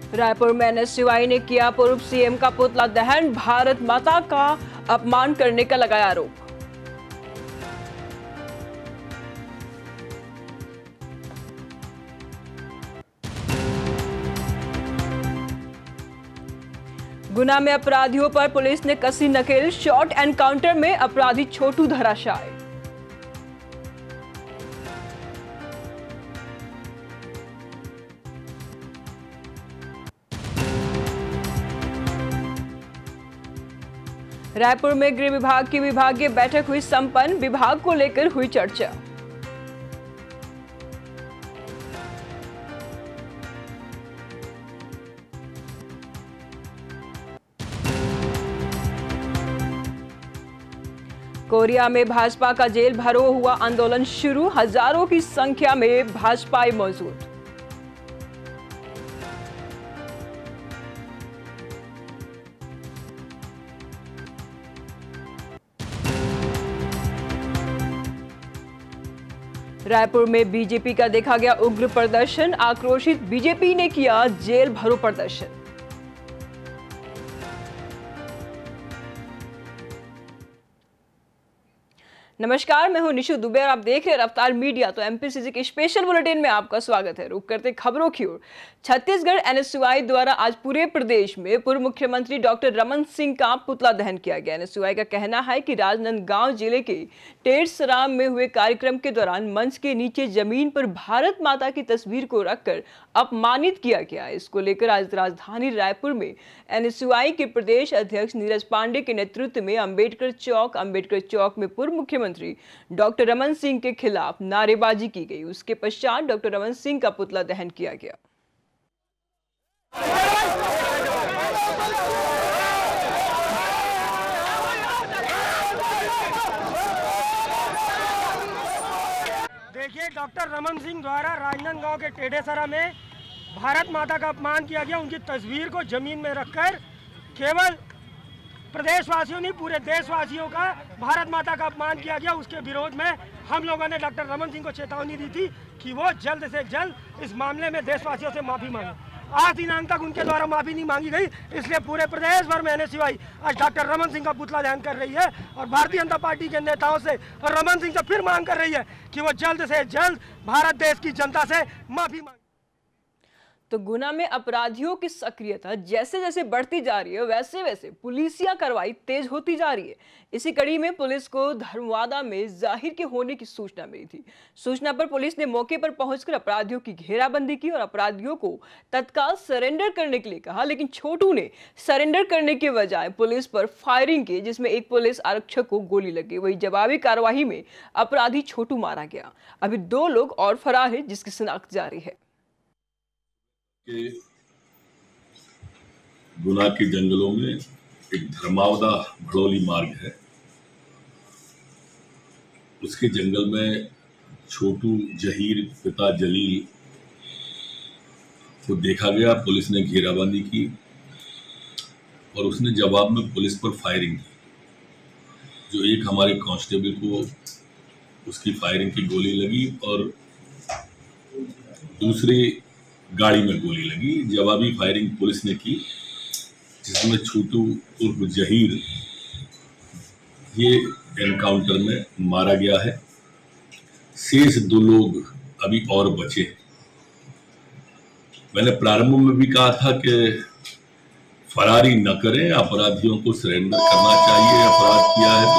रायपुर में एनएसयूआई ने किया पूर्व सीएम का पुतला दहन, भारत माता का अपमान करने का लगाया आरोप। गुना में अपराधियों पर पुलिस ने कसी नकेल, शॉर्ट एनकाउंटर में अपराधी छोटू धराशायी। रायपुर में गृह विभाग की विभागीय बैठक हुई संपन्न, विभाग को लेकर हुई चर्चा। कोरिया में भाजपा का जेल भरो हुआ आंदोलन शुरू, हजारों की संख्या में भाजपाई मौजूद। रायपुर में बीजेपी का देखा गया उग्र प्रदर्शन, आक्रोशित बीजेपी ने किया जेल भरो प्रदर्शन। नमस्कार, मैं हूं निशु दुबे और आप देख रहे हैं रफ्तार मीडिया। तो एमपीसीसी के स्पेशल बुलेटिन में आपका स्वागत है। रुक करते खबरों की ओर। छत्तीसगढ़ एनएसयूआई द्वारा आज पूरे प्रदेश में पूर्व मुख्यमंत्री डॉक्टर रमन सिंह का पुतला दहन किया गया। एनएसयूआई का कहना है कि राजनांदगांव जिले के टेढ़सराम में हुए कार्यक्रम के दौरान मंच के नीचे जमीन पर भारत माता की तस्वीर को रखकर अपमानित किया गया। इसको लेकर आज राजधानी रायपुर में एनएसयूआई के प्रदेश अध्यक्ष नीरज पांडे के नेतृत्व में अंबेडकर चौक में पूर्व मुख्यमंत्री डॉक्टर रमन सिंह के खिलाफ नारेबाजी की गई। उसके पश्चात डॉक्टर रमन सिंह का पुतला दहन किया गया। देखिए, डॉक्टर रमन सिंह द्वारा राजनांदगांव के टेढ़ेसरा में भारत माता का अपमान किया गया। उनकी तस्वीर को जमीन में रखकर केवल प्रदेशवासियों नहीं, पूरे देशवासियों का भारत माता का अपमान किया गया। उसके विरोध में हम लोगों ने डॉक्टर रमन सिंह को चेतावनी दी थी कि वो जल्द से जल्द इस मामले में देशवासियों से माफी मांगे। आज दिनांक तक उनके द्वारा माफी नहीं मांगी गई, इसलिए पूरे प्रदेश भर में एनएसयूआई आज डॉक्टर रमन सिंह का पुतला दहन कर रही है और भारतीय जनता पार्टी के नेताओं से और रमन सिंह से फिर मांग कर रही है कि वो जल्द से जल्द भारत देश की जनता से माफी मांगे। तो गुना में अपराधियों की सक्रियता जैसे जैसे बढ़ती जा रही है, वैसे वैसे पुलिसिया कार्रवाई तेज होती जा रही है। इसी कड़ी में पुलिस को धर्मवादा में जाहिर के होने की सूचना मिली थी। सूचना पर पुलिस ने मौके पर पहुंचकर अपराधियों की घेराबंदी की और अपराधियों को तत्काल सरेंडर करने के लिए कहा, लेकिन छोटू ने सरेंडर करने के बजाय पुलिस पर फायरिंग की, जिसमें एक पुलिस आरक्षक को गोली लग गई। वही जवाबी कार्रवाई में अपराधी छोटू मारा गया। अभी 2 लोग और फरार है, जिसकी शिनाख्त जारी है। गुना के जंगलों में एक धर्मावदा भड़ोली मार्ग है, उसके जंगल में छोटू जहीर पिता जलील को देखा गया। पुलिस ने घेराबंदी की और उसने जवाब में पुलिस पर फायरिंग की। जो एक हमारे कांस्टेबल को उसकी फायरिंग की गोली लगी और दूसरे गाड़ी में गोली लगी। जवाबी फायरिंग पुलिस ने की, जिसमें छोटू उर्फ जहीर ये एनकाउंटर में मारा गया है। शेष 2 लोग अभी और बचे। मैंने प्रारंभ में भी कहा था कि फरारी न करें, अपराधियों को सरेंडर करना चाहिए। अपराध किया है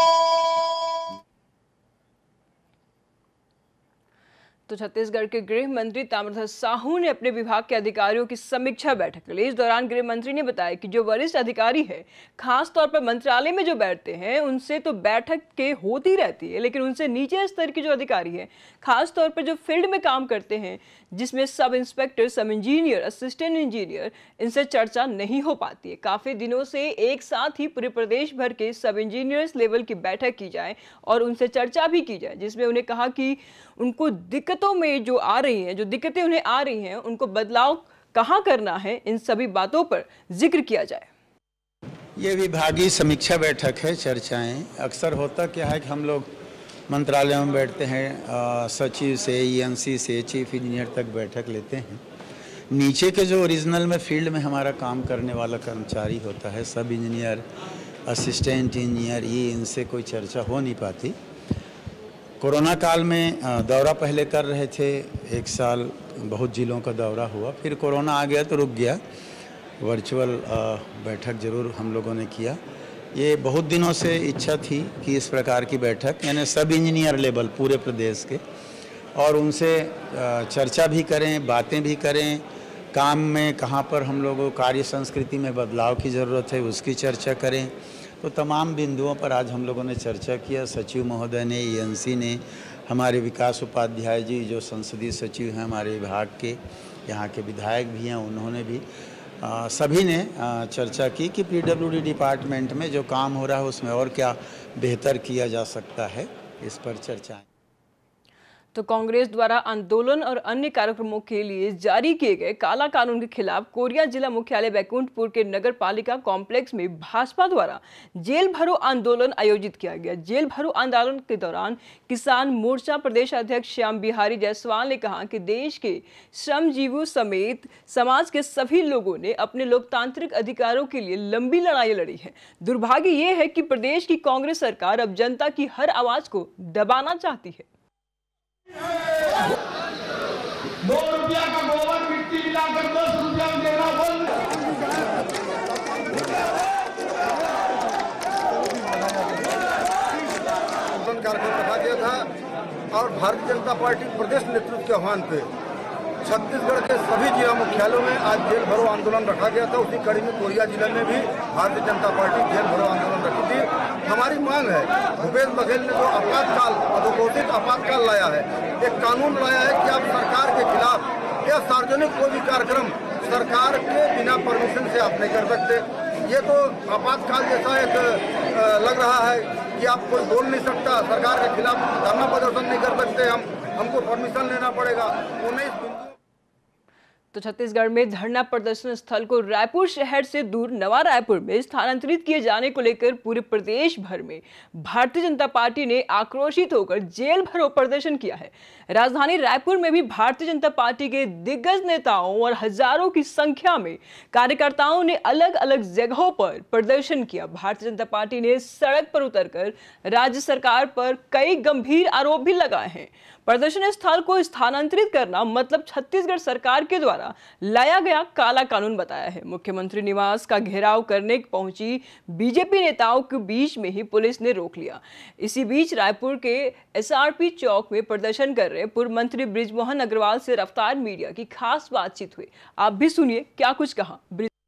तो छत्तीसगढ़ के गृह मंत्री ताम्रध्वज साहू ने अपने विभाग के अधिकारियों की समीक्षा बैठक ली। इस दौरान गृह मंत्री ने बताया कि जो वरिष्ठ अधिकारी है, खास तौर पर मंत्रालय में जो बैठते हैं, उनसे तो बैठक के होती रहती है, लेकिन उनसे नीचे स्तर के जो अधिकारी हैं, खास तौर पर जो फील्ड में काम करते हैं, जिसमें सब इंस्पेक्टर, सब इंजीनियर, असिस्टेंट इंजीनियर, इनसे चर्चा नहीं हो पाती है। काफी दिनों से एक साथ ही पूरे प्रदेश भर के सब इंजीनियर्स लेवल की बैठक की जाए और उनसे चर्चा भी की जाए, जिसमें उन्हें कहा कि उनको दिक्कतों में जो आ रही हैं, जो दिक्कतें उन्हें आ रही हैं, उनको बदलाव कहाँ करना है, इन सभी बातों पर जिक्र किया जाए। ये विभागीय समीक्षा बैठक है, चर्चाएं। अक्सर होता क्या है कि हम लोग मंत्रालय में बैठते हैं, सचिव से, ईएनसी से, चीफ इंजीनियर तक बैठक लेते हैं। नीचे के जो ओरिजिनल में फील्ड में हमारा काम करने वाला कर्मचारी होता है, सब इंजीनियर, असिस्टेंट इंजीनियर, ये इनसे कोई चर्चा हो नहीं पाती। कोरोना काल में दौरा पहले कर रहे थे, 1 साल बहुत जिलों का दौरा हुआ, फिर कोरोना आ गया तो रुक गया। वर्चुअल बैठक जरूर हम लोगों ने किया। ये बहुत दिनों से इच्छा थी कि इस प्रकार की बैठक, यानी सब इंजीनियर लेवल पूरे प्रदेश के, और उनसे चर्चा भी करें, बातें भी करें, काम में कहाँ पर हम लोगों को कार्य संस्कृति में बदलाव की ज़रूरत है उसकी चर्चा करें। तो तमाम बिंदुओं पर आज हम लोगों ने चर्चा किया। सचिव महोदय ने, ENC ने, हमारे विकास उपाध्याय जी जो संसदीय सचिव हैं हमारे विभाग के, यहाँ के विधायक भी हैं, उन्होंने भी सभी ने चर्चा की कि PWD डिपार्टमेंट में जो काम हो रहा है उसमें और क्या बेहतर किया जा सकता है, इस पर चर्चाएं। तो कांग्रेस द्वारा आंदोलन और अन्य कार्यक्रमों के लिए जारी किए गए काला कानून के खिलाफ कोरिया जिला मुख्यालय बैकुंठपुर के नगर पालिका कॉम्प्लेक्स में भाजपा द्वारा जेल भरो आंदोलन आयोजित किया गया। जेल भरो आंदोलन के दौरान किसान मोर्चा प्रदेश अध्यक्ष श्याम बिहारी जायसवाल ने कहा कि देश के श्रमजीवियों समेत समाज के सभी लोगों ने अपने लोकतांत्रिक अधिकारों के लिए लंबी लड़ाई लड़ी है। दुर्भाग्य ये है कि प्रदेश की कांग्रेस सरकार अब जनता की हर आवाज को दबाना चाहती है। 2 रुपया का गोबर मिट्टी मिलाकर 10 रुपया में देना बंद। कार्यक्रम रखा गया था और भारतीय जनता पार्टी प्रदेश नेतृत्व के आह्वान पे छत्तीसगढ़ के सभी जिला मुख्यालयों में आज जेल भरो आंदोलन रखा गया था। उसी कड़ी में कोरिया जिले में भी भारतीय जनता पार्टी जेल भरो आंदोलन रखी थी। हमारी मांग है, भूपेश बघेल ने जो आपातकाल, अघोषित आपातकाल लाया है, एक कानून लाया है कि आप सरकार के खिलाफ या सार्वजनिक कोई भी कार्यक्रम सरकार के बिना परमिशन से आप नहीं कर सकते। ये तो आपातकाल जैसा एक लग रहा है कि आप कोई बोल नहीं सकता, सरकार के खिलाफ धरना प्रदर्शन नहीं कर सकते, हमको परमिशन लेना पड़ेगा। 19 तो छत्तीसगढ़ में धरना प्रदर्शन स्थल को रायपुर शहर से दूर नवा रायपुर में स्थानांतरित किए जाने को लेकर पूरे प्रदेश भर में भारतीय जनता पार्टी ने आक्रोशित होकर जेल भरो प्रदर्शन किया है। राजधानी रायपुर में भी भारतीय जनता पार्टी के दिग्गज नेताओं और हजारों की संख्या में कार्यकर्ताओं ने अलग अलग जगहों पर प्रदर्शन किया। भारतीय जनता पार्टी ने सड़क पर उतरकर राज्य सरकार पर कई गंभीर आरोप भी लगाए हैं। प्रदर्शन स्थल को स्थानांतरित करना मतलब छत्तीसगढ़ सरकार के द्वारा लाया गया काला कानून बताया है। मुख्यमंत्री निवास का घेराव करने पहुंची बीजेपी नेताओं के बीच में ही पुलिस ने रोक लिया। इसी बीच रायपुर के SRP चौक में प्रदर्शन कर रहे पूर्व मंत्री बृजमोहन अग्रवाल से रफ्तार मीडिया की खास बातचीत हुई। आप भी सुनिए क्या कुछ कहा।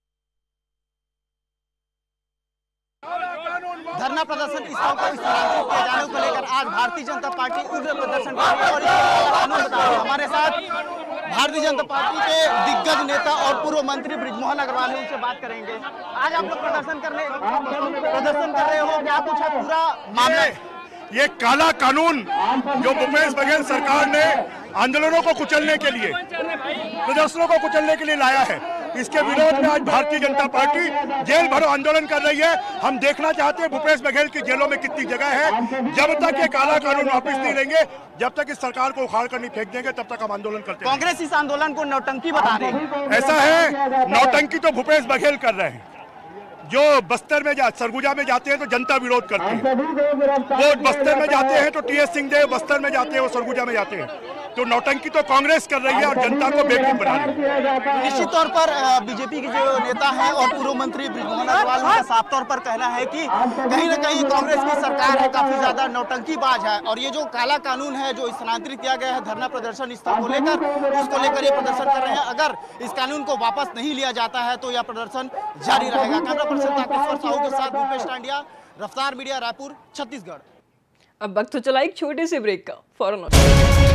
धरना प्रदर्शन स्थल को स्थानांतरित किए जाने को लेकर आज भारतीय जनता पार्टी उग्र प्रदर्शन कर रही है और इसका कानून बता रही है। हमारे साथ भारतीय जनता पार्टी के दिग्गज नेता और पूर्व मंत्री बृजमोहन अग्रवाल है, उनसे बात करेंगे। आज आप लोग प्रदर्शन कर रहे हो, क्या कुछ है पूरा मामला? ये काला कानून जो भूपेश बघेल सरकार ने आंदोलनों को कुचलने के लिए, प्रदर्शनों को कुचलने के लिए लाया है, इसके विरोध में आज भारतीय जनता पार्टी जेल भरो आंदोलन कर रही है। हम देखना चाहते हैं भूपेश बघेल की जेलों में कितनी जगह है। जब तक ये काला कानून वापस नहीं लेंगे, जब तक इस सरकार को उखाड़ कर नहीं फेंक देंगे, तब तक हम आंदोलन करते हैं। कांग्रेस इस आंदोलन को नौटंकी बता रही है। ऐसा है, नौटंकी तो भूपेश बघेल कर रहे हैं। जो बस्तर में सरगुजा में जाते हैं तो जनता विरोध करती है, वो बस्तर में जाते हैं तो TS सिंहदेव बस्तर में जाते हैं, वो सरगुजा में जाते हैं। तो नौटंकी तो कांग्रेस कर रही है और जनता को बेवकूफ बना रही है। निश्चित तौर पर बीजेपी के जो नेता हैं और पूर्व मंत्री बृजमोहन अग्रवाल का साफ तौर पर कहना है कि कहीं न कहीं कांग्रेस की सरकार है काफी ज्यादा नौटंकीबाज है और ये जो काला कानून है जो स्थानांतरित किया गया है धरना प्रदर्शन स्थल को लेकर, उसको लेकर ये प्रदर्शन कर रहे हैं। अगर इस कानून को वापस नहीं लिया जाता है तो यह प्रदर्शन जारी रहेगा। कैमरा पर्सन ताकेश्वर साहू के साथ भूपेश टांडिया, रफ्तार मीडिया, रायपुर, छत्तीसगढ़। अब वक्त तो चला एक छोटे से ब्रेक का, फौरन